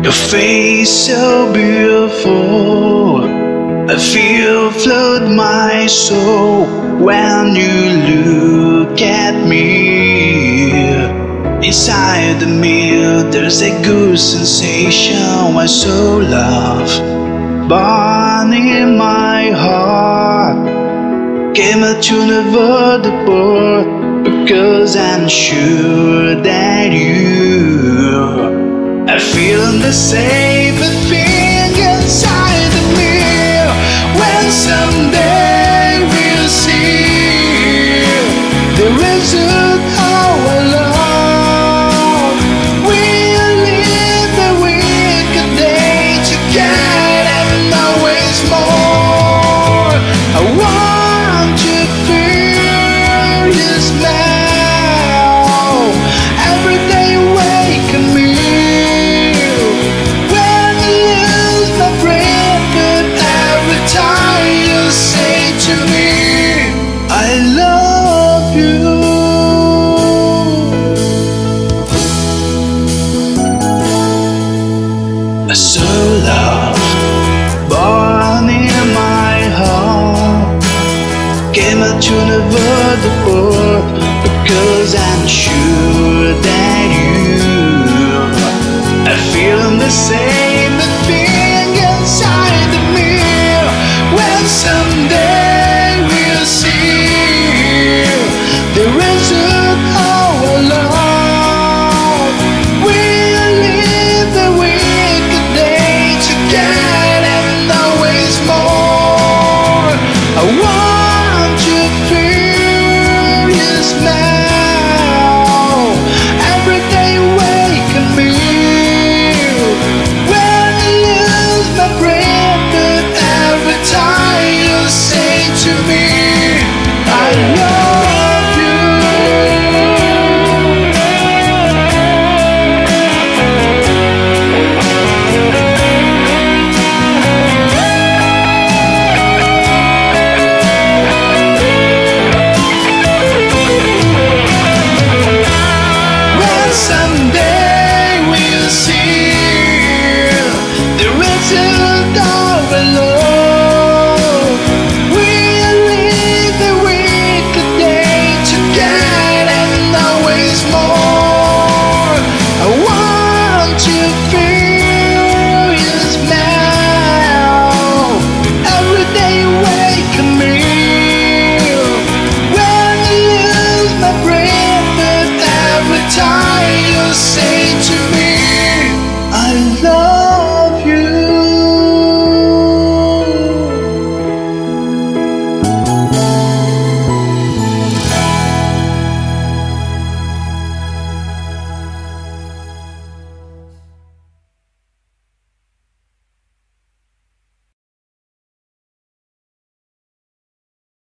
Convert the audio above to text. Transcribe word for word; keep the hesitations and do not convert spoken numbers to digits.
Your face so beautiful, I feel flood my soul when you look at me. Inside the mirror there's a good sensation, I so love born in my heart. Came out to never depart, because I'm sure that you are feeling the same thing inside of me. When someday we'll see the result of our love, we'll live the wicked day together and always more. I want to feel your smile every day waking me. So love born in my heart, came out to never depart, because I'm sure that you are feeling the same.